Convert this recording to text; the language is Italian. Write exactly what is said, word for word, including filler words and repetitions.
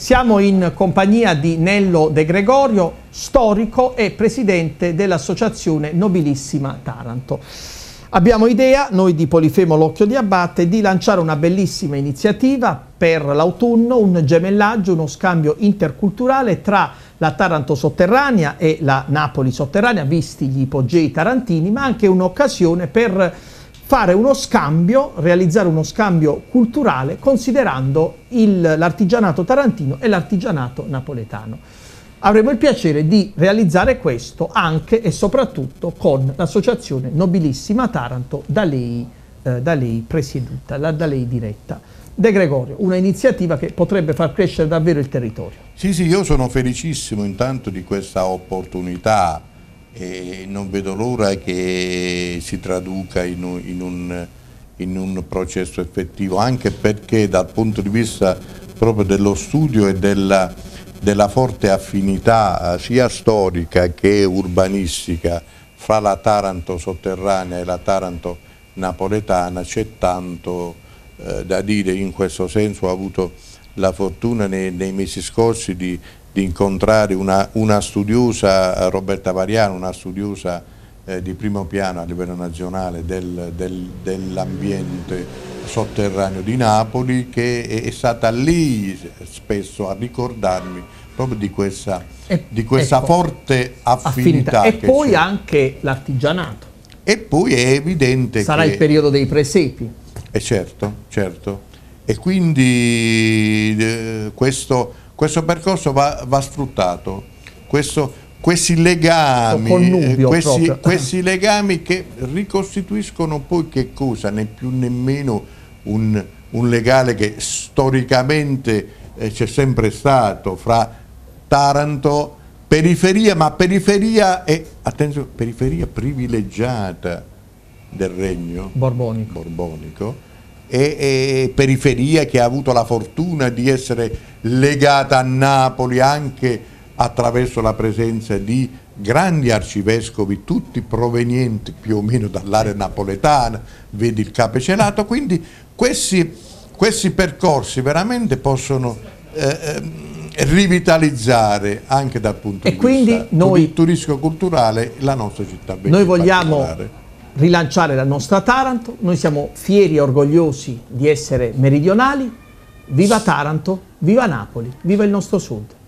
Siamo in compagnia di Nello De Gregorio, storico e presidente dell'Associazione Nobilissima Taranto. Abbiamo idea, noi di Polifemo L'Occhio di Abbatte, di lanciare una bellissima iniziativa per l'autunno, un gemellaggio, uno scambio interculturale tra la Taranto sotterranea e la Napoli sotterranea, visti gli ipogei tarantini, ma anche un'occasione per fare uno scambio, realizzare uno scambio culturale considerando l'artigianato tarantino e l'artigianato napoletano. Avremo il piacere di realizzare questo anche e soprattutto con l'Associazione Nobilissima Taranto da lei, eh, da lei presieduta, da, da lei diretta. De Gregorio, una iniziativa che potrebbe far crescere davvero il territorio. Sì, sì, io sono felicissimo intanto di questa opportunità e non vedo l'ora che si traduca in un, in, un, in un processo effettivo, anche perché dal punto di vista proprio dello studio e della, della forte affinità sia storica che urbanistica fra la Taranto sotterranea e la Taranto napoletana c'è tanto eh, da dire. In questo senso ho avuto la fortuna nei, nei mesi scorsi di di incontrare una, una studiosa, Roberta Variano, una studiosa eh, di primo piano a livello nazionale del, del, dell'ambiente sotterraneo di Napoli, che è, è stata lì spesso a ricordarmi proprio di questa, e, di questa ecco, forte affinità. E poi anche l'artigianato. E poi è evidente sarà che... il periodo dei presepi. E certo, certo. E quindi eh, questo... Questo percorso va, va sfruttato, Questo, questi legami, connubio, questi, questi legami che ricostituiscono poi che cosa? Né più nemmeno un, un legame che storicamente eh, c'è sempre stato fra Taranto, periferia, ma periferia e attenzione, periferia privilegiata del regno borbonico, borbonico e, e periferia che ha avuto la fortuna di essere legata a Napoli anche attraverso la presenza di grandi arcivescovi, tutti provenienti più o meno dall'area napoletana, vedi il Cape Celato. Quindi questi, questi percorsi veramente possono eh, rivitalizzare anche dal punto e di quindi vista noi, turistico-culturale la nostra città. Noi vogliamo rilanciare la nostra Taranto, noi siamo fieri e orgogliosi di essere meridionali. Viva Taranto, viva Napoli, viva il nostro sud.